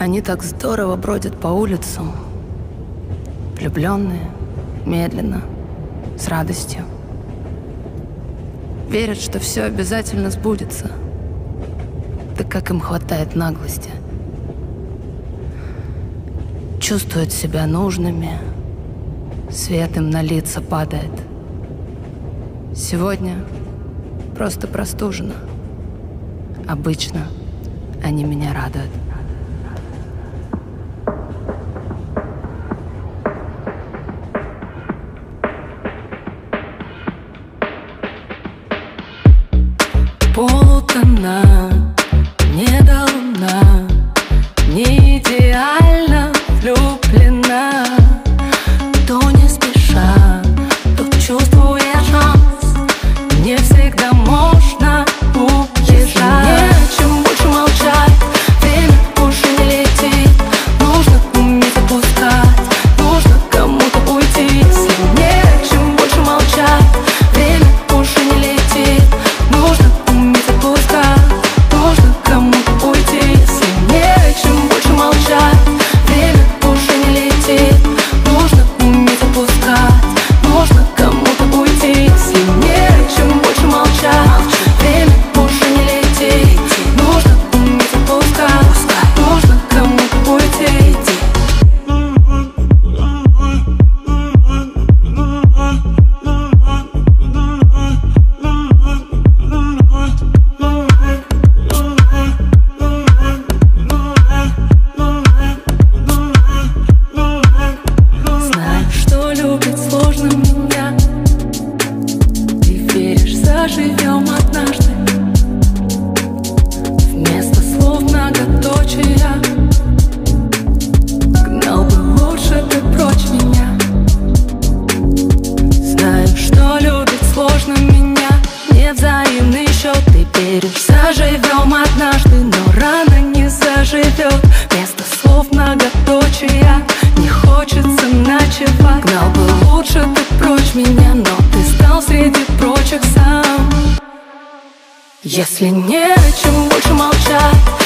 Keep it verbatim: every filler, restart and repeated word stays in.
Они так здорово бродят по улицам, влюбленные, медленно, с радостью. Верят, что все обязательно сбудется. Да как им хватает наглости. Чувствуют себя нужными, свет им на лица падает. Сегодня просто простужена. Обычно они меня радуют. Полутона, не до луна, не идеально влюблена. То не спеша, то чувствуя шанс, не всегда можно убежать. Не о чем больше молчать, время больше не летит. Нужно уметь отпускать, нужно кому-то уйти. Если не о чем больше молчать, время больше не летит. Нужно уметь отпускать, нужно кому-то уйти. Если не о чем больше молчать, время больше не летит. Нужно уметь отпускать, нужно кому-то уйти. Если не о чем больше молчать, время больше не летит. Нужно уметь отпускать, нужно кому-то уйти. Знаю, что любит сложно меня. Ты веришь, заживем однажды. Вместо слов многоточия. Гнал бы лучше ты прочь меня. Знаю, что любит сложно меня. Невзаимный счет. Ты веришь, заживем однажды, но рано не заживет. Вместо слов многоточия. Не хочется ночевать. Гнал бы лучше ты прочь меня, но ты стал среди прочих сам. Если не о чем больше молчать,